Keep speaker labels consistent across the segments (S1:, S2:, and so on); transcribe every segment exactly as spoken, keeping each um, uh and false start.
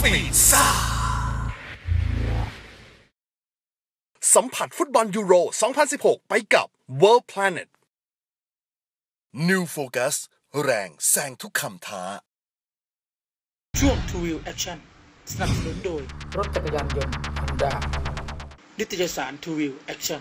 S1: ปีดซ่าสัมผัสฟุตบอลยูโร สองพันสิบหก ไปกับ World Planet New Focus แรงแซงทุกคำท้า
S2: ช่วง ทู วิว Action สนับสนุนโดยรถจักรยานยนต์ Honda นิตยสาร ทู วิว Action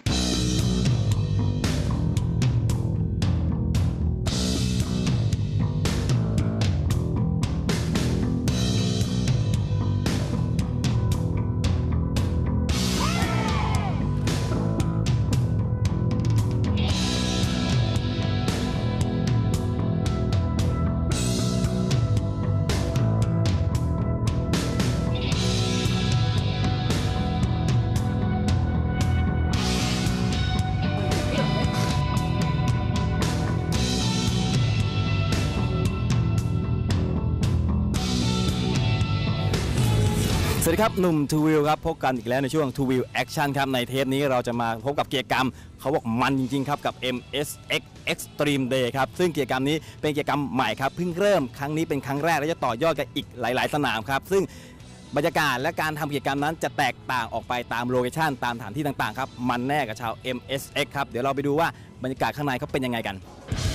S3: สวัสดีครับหนุ่ม ทู วิว ครับพบกันอีกแล้วในช่วง ทู วิว Action ครับในเทปนี้เราจะมาพบกับกิจกรรมเขาบอกมันจริงๆครับกับ เอ็ม เอส เอ็กซ์ Extreme Day ครับซึ่งกิจกรรมนี้เป็นกิจกรรมใหม่ครับเพิ่งเริ่มครั้งนี้เป็นครั้งแรกและจะต่อยอดกันอีกหลายๆสนามครับซึ่งบรรยากาศและการทำกิจกรรมนั้นจะแตกต่างออกไปตามโลเคชั่นตามสถานที่ต่างๆครับมันแน่กับชาว เอ็ม เอส เอ็กซ์ ครับเดี๋ยวเราไปดูว่าบรรยากาศข้างในเขาเป็นยังไงกัน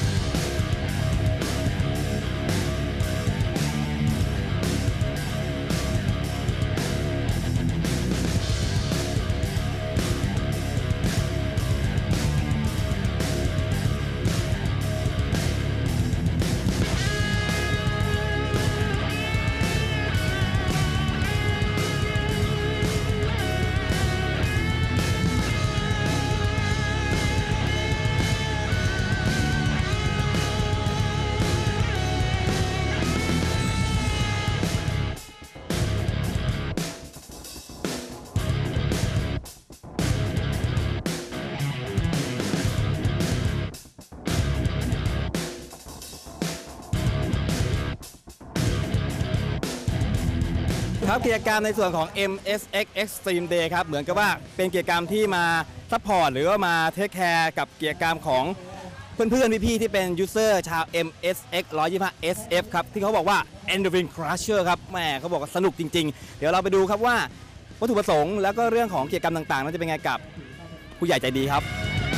S3: ครับกิจกรรมในส่วนของ เอ็ม เอส เอ็กซ์ Extreme Day ครับเหมือนกับว่าเป็นกิจกรรมที่มาซัพพอร์ตหรือว่ามาเทคแคร์กับกิจกรรมของเพื่อนๆพี่ๆที่เป็นยูเซอร์ชาว เอ็ม เอส เอ็กซ์ หนึ่งร้อยยี่สิบห้า เอส เอฟ ครับที่เขาบอกว่า Endorphin Crusher ครับแหมเขาบอกว่าสนุกจริงๆเดี๋ยวเราไปดูครับว่าวัตถุประสงค์แล้วก็เรื่องของกิจกรรมต่างๆนั้นจะเป็นไงกับผู้ใหญ่ใจดีครับ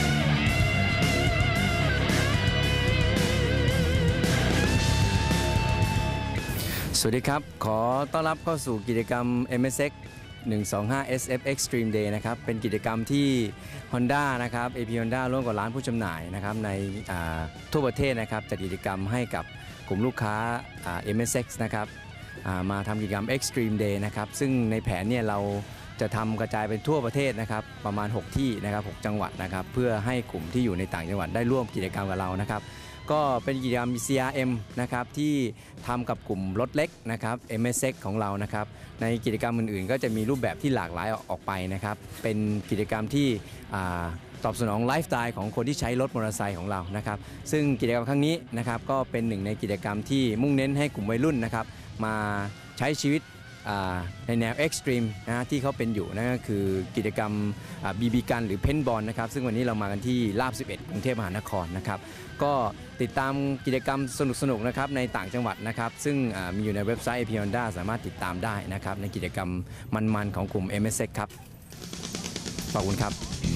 S4: สวัสดีครับขอต้อนรับเข้าสู่กิจกรรม เอ็ม เอส เอ็กซ์ หนึ่งสองห้า เอส เอฟ Extreme Day นะครับเป็นกิจกรรมที่ Honda นะครับ เอ พี Honda ร่วมกับร้านผู้จำหน่ายนะครับในทั่วประเทศนะครับจัดกิจกรรมให้กับกลุ่มลูกค้า เอ็ม เอส เอ็กซ์ นะครับมาทำกิจกรรม Extreme Day นะครับซึ่งในแผนเนี่ยเราจะทำกระจายเป็นทั่วประเทศนะครับประมาณหกที่นะครับหกจังหวัดนะครับเพื่อให้กลุ่มที่อยู่ในต่างจังหวัดได้ร่วมกิจกรรมกับเรานะครับก็เป็นกิจกรรม ซี อาร์ เอ็ม นะครับที่ทำกับกลุ่มรถเล็กนะครับ เอ็ม เอส เอ็กซ์ ของเรานะครับในกิจกรรมอื่นๆก็จะมีรูปแบบที่หลากหลายออกไปนะครับเป็นกิจกรรมที่ตอบสนองไลฟ์สไตล์ของคนที่ใช้รถมอเตอร์ไซค์ของเรานะครับซึ่งกิจกรรมครั้งนี้นะครับก็เป็นหนึ่งในกิจกรรมที่มุ่งเน้นให้กลุ่มวัยรุ่นนะครับมาใช้ชีวิตในแนวเอ็กซ์ตรีมนะที่เขาเป็นอยู่นั่นก็คือกิจกรรมบีบีกันหรือเพนบอลนะครับซึ่งวันนี้เรามากันที่ลาดสิบเอ็ดกรุงเทพมหานครนะครับก็ติดตามกิจกรรมสนุกๆนะครับในต่างจังหวัดนะครับซึ่งมีอยู่ในเว็บไซต์ เอ พี Honda สามารถติดตามได้นะครับในกิจกรรมมันๆของกลุ่ม เอ็ม เอส เอ็กซ์ ครับขอบคุณครับ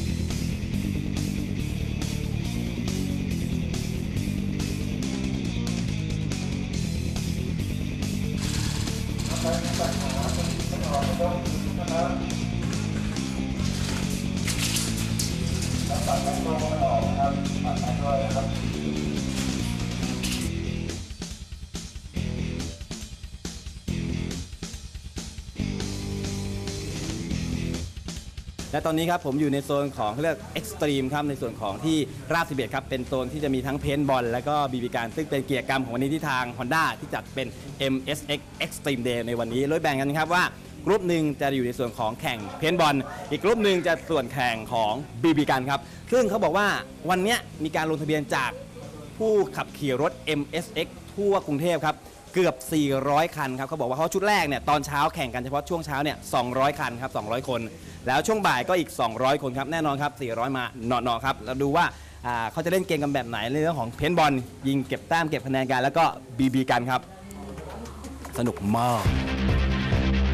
S3: และตอนนี้ครับผมอยู่ในโซนของเขาเรียก Extreme ครับในส่วนของที่ราชสิบเอ็ดครับเป็นโซนที่จะมีทั้งเพนบอลและก็บีบีการซึ่งเป็นกิจกรรมของวันนี้ที่ทาง Honda ที่จัดเป็น เอ็ม เอส เอ็กซ์ Extreme Day ในวันนี้โดยแบ่งกันครับว่ากลุ่มหนึ่งจะอยู่ในส่วนของแข่งเพนบอลอีกกลุ่มหนึ่งจะส่วนแข่งของบีบีกันครับซึ่งเขาบอกว่าวันนี้มีการลงทะเบียนจากผู้ขับขี่รถ เอ็ม เอส เอ็กซ์ ทั่วกรุงเทพครับเกือบสี่ร้อยคันครับเขาบอกว่าเขาชุดแรกเนี่ยตอนเช้าแข่งกันเฉพาะช่วงเช้าเนี่ยสองร้อยคันครับสองร้อยคนแล้วช่วงบ่ายก็อีกสองร้อยคนครับแน่นอนครับสี่ร้อยมาเนาะๆครับเราดูว่าเขาจะเล่นเกมกันแบบไหนในเรื่องของเพนบอลยิงเก็บแต้มเก็บคะแนนกันแล้วก็บีบีกันครับสนุกมาก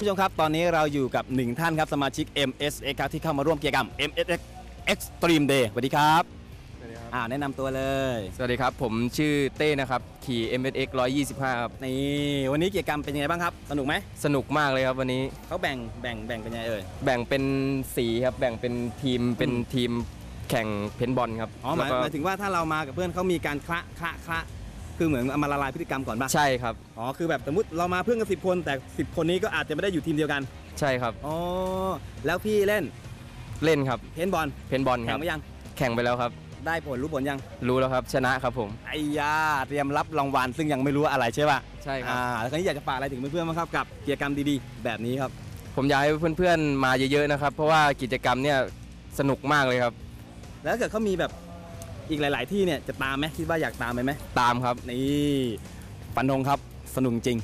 S3: ผู้ชมครับตอนนี้เราอยู่กับหนึ่งท่านครับสมาชิก เอ็ม เอส เอ็กซ์ ครับที่เข้ามาร่วมกิจกรรม เอ็ม เอส เอ็กซ์ Extreme Day สวัสดีครับอ่าแนะนำตัวเลย
S5: สวัสดีครับผมชื่อเต้นะครับขี่ เอ็ม เอส เอ็กซ์ หนึ่งร้อยยี่สิบห้าครับ
S3: นี่วันนี้กิจกรรมเป็นยังไงบ้างครับสนุกไหม
S5: สนุกมากเลยครับวันนี้
S3: เขาแบ่งแบ่งแบ่งเป็นยังไงเอ่ย
S5: แบ่งเป็นสีครับแบ่งเป็นทีมเป็นทีมแข่งเพนบอลครับ
S3: อ๋อหมายหมายถึงว่าถ้าเรามากับเพื่อนเขามีการคละคละคละคือเหมือนเอามาละลายพฤติกรรมก่อนป่ะ
S5: ใช่ครับ
S3: อ๋อคือแบบสมมติเรามาเพื่อนกันสิบคนแต่สิบคนนี้ก็อาจจะไม่ได้อยู่ทีมเดียวกัน
S5: ใช่ครับ
S3: อ๋อแล้วพี่เล่น
S5: เล่นครับ
S3: เพนบอล
S5: เพนบอลค
S3: รั
S5: บ
S3: แข่งไปยัง
S5: แข่งไปแล้วครับ
S3: ได้ผลรู้ผลยัง
S5: รู้แล้วครับชนะครับผม
S3: ไอ้ยาเตรียมรับรางวัลซึ่งยังไม่รู้อะไรใช่ป่ะ
S5: ใช่ครับ
S3: อ่าแล้วคราวนี้อยากจะฝากอะไรถึงเพื่อนๆบ้างครับกับกิจกรรมดีๆแบบนี้ครับ
S5: ผมอยากให้เพื่อนๆมาเยอะๆนะครับเพราะว่ากิจกรรมเนี่ยสนุกมากเลยครับ
S3: แล้วถ้าเกิดเขามีแบบอีกหลายๆที่เนี่ยจะตามไหมคิดว่าอยากตามไหมไหม
S5: ตามครับ
S3: นี่ฟันธงครับสนุกจริง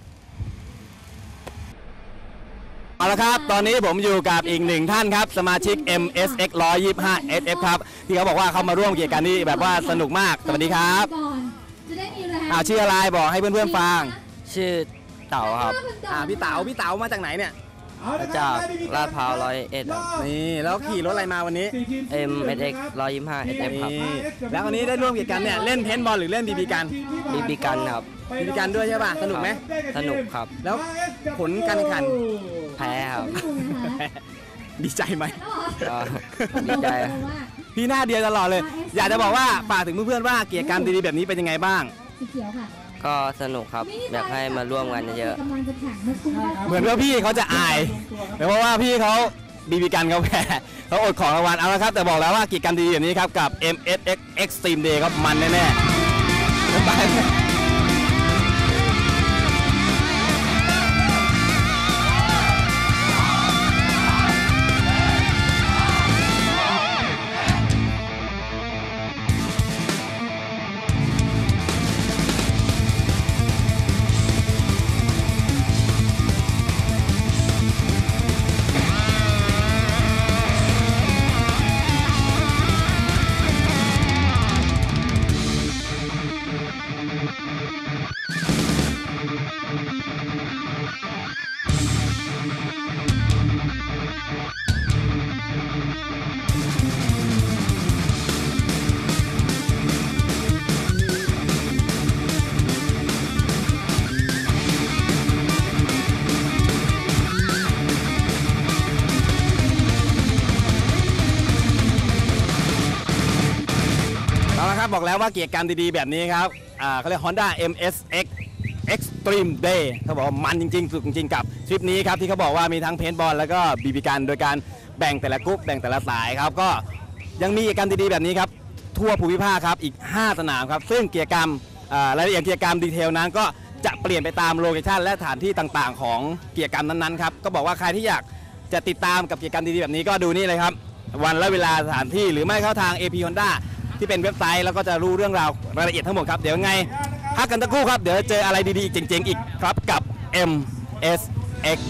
S3: เอาละครับตอนนี้ผมอยู่กับอีกหนึ่งท่านครับสมาชิก เอ็ม เอส เอ็กซ์ หนึ่งร้อยยี่สิบห้า เอส เอฟ ครับที่เขาบอกว่าเขามาร่วมกิจกรรมนี้แบบว่าสนุกมากสวัสดีครับอ่าชื่ออะไรบอกให้เพื่อนๆฟัง
S5: ชื่อเต๋าครับ
S3: อ่าพี่เต๋าพี่เต๋ามาจากไหนเนี่ย
S5: จากลาดพร้าวร้อยเอ็ด
S3: นี่แล้วขี่รถอะไรมาวันนี้
S5: เอ็ม เอส เอ็กซ์ หนึ่งร้อยยี่สิบห้า เอส เอฟ ครับ
S3: แล้ววันนี้ได้ร่วมกิจกรรมเนี่ยเล่นเพนบอลหรือเล่นบีบีกัน
S5: บีบีกันครับ
S3: บีบีกันด้วยใช่ป่ะสนุกไหม
S5: สนุกครับ
S3: แล้วผลการแข่งขัน
S5: แพ้ครับ
S3: ดีใจไหม
S5: ดีใจ
S3: พี่หน้าเดียวตลอดเลยอยากจะบอกว่าฝากถึงเพื่อนๆว่ากิจกรรมดีๆแบบนี้เป็นยังไงบ้าง
S5: ก็สนุกครับอยากให้มาร่วมกันเยอะ
S3: เหมือนว่าพี่เขาจะอายเพราะว่าพี่เขาบีบีกันเขาแพ้เขาอดของรางวัลเอาละครับแต่บอกแล้วว่ากิจกรรมดีๆแบบนี้ครับกับ เอ็ม เอส เอ็กซ์ Extreme Day ครับมันแน่ๆไปบอกแล้วว่ากิจกรรมดีๆแบบนี้ครับอ่าเขาเรียก Honda เอ็ม เอส เอ็กซ์ Extreme Day เขาบอกว่ามันจริงๆสุดจริงๆกับทริปนี้ครับที่เขาบอกว่ามีทั้งเพนบอลแล้วก็บีบีกันโดยการแบ่งแต่ละกรุ๊ปแบ่งแต่ละสายครับก็ยังมีกิจกรรมดีๆแบบนี้ครับทั่วภูมิภาคครับอีกห้าสนามครับซึ่งกิจกรรมรายละเอียดกิจกรรมดีเทลนั้นก็จะเปลี่ยนไปตามโลเคชั่นและสถานที่ต่างๆของกิจกรรมนั้นๆครับก็บอกว่าใครที่อยากจะติดตามกับกิจกรรมดีๆแบบนี้ก็ดูนี่เลยครับวันและเวลาสถานที่หรือไม่เข้าทาง เอ พี Hondaที่เป็นเว็บไซต์แล้วก็จะรู้เรื่องราวรายละเอียดทั้งหมดครับเดี๋ยวไงพักกันสักครู่ครับเดี๋ยวเจออะไรดีๆเจ๋งๆอีกครับกับ เอ็ม เอส เอ็กซ์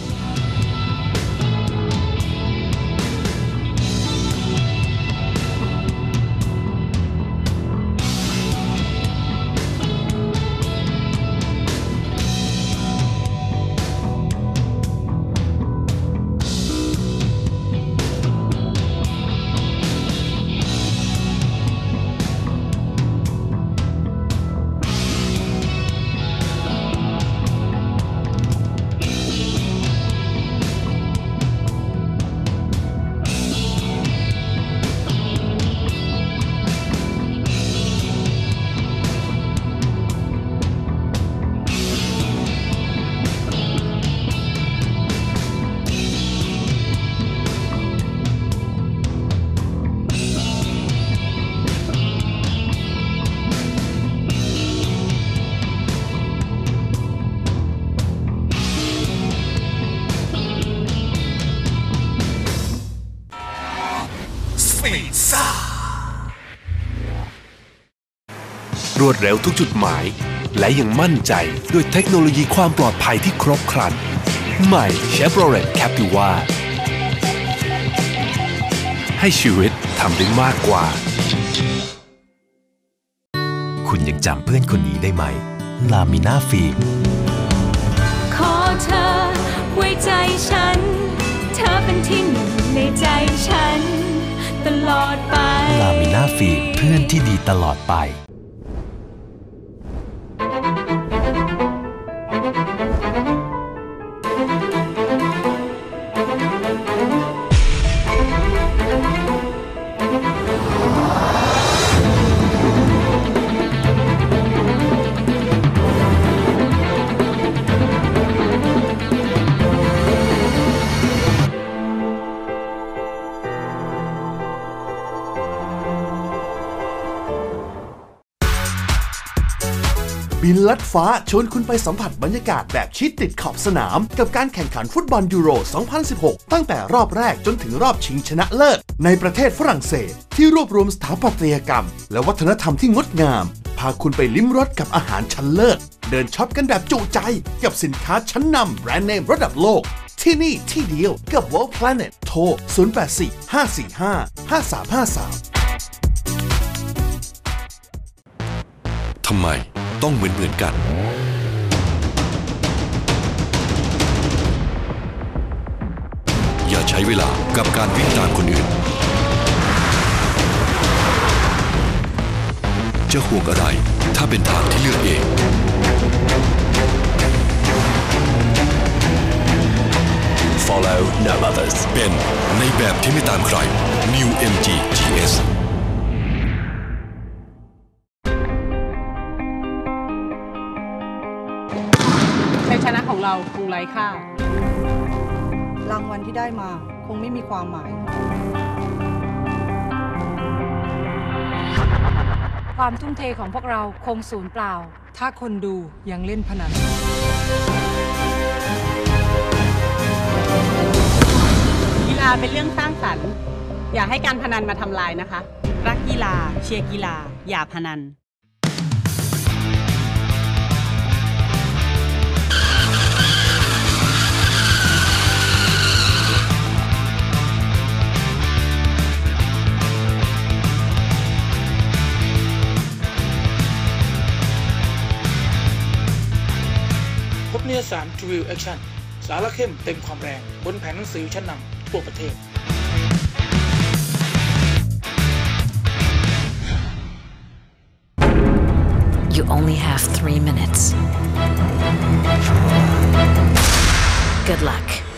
S6: รวดเร็วทุกจุดหมายและยังมั่นใจด้วยเทคโนโลยีความปลอดภัยที่ครบครันใหม่ Chevrolet Captiva ให้ชีวิตทำได้มากกว่าคุณยังจำเพื่อนคนนี้ได้ไหมลามิน่าฟิล์มขอเธอไว้ใจ
S7: ฉันเธอเป็นที่หนึ่งในใจฉันตลอดไป
S6: ลามิน่าฟีดเพื่อนที่ดีตลอดไป
S1: บินลัดฟ้าชวนคุณไปสัมผัสบรรยากาศแบบชิดติดขอบสนามกับการแข่งขันฟุตบอลยูโร สองพันสิบหก ตั้งแต่รอบแรกจนถึงรอบชิงชนะเลิศในประเทศฝรั่งเศสที่รวบรวมสถาปัตยกรรมและวัฒนธรรมที่งดงามพาคุณไปลิ้มรสกับอาหารชั้นเลิศเดินช็อปกันแบบจุใจกับสินค้าชั้นนำแบรนด์เนมระดับโลกที่นี่ที่เดียวกับ World Planet โทร ศูนย์ แปด สี่ ห้า สี่ ห้า ห้า สาม ห้า สาม
S6: ทำไมต้องเหมือนเหมือนกันอย่าใช้เวลากับการวิ่งตามคนอื่นจะห่วงอะไรถ้าเป็นทางที่เลือกเอง Follow no others เป็นในแบบที่ไม่ตามใคร New เอ็ม จี จี เอส
S8: ชัยชนะของเราคงไร้ค่ารางวัลที่ได้มาคงไม่มีความหมายความทุ่มเทของพวกเราคงสูญเปล่าถ้าคนดูยังเล่นพนันกีฬาเป็นเรื่องสร้างสรรค์อย่าให้การพนันมาทำลายนะคะรักกีฬาเชียร์กีฬาอย่าพนัน
S2: พบนิยสาร True View Action สาระเข้มเต็มความแรงบนแผงหนังสือชั้นนำทั่วประเทศ
S9: You only have three minutes. Good luck.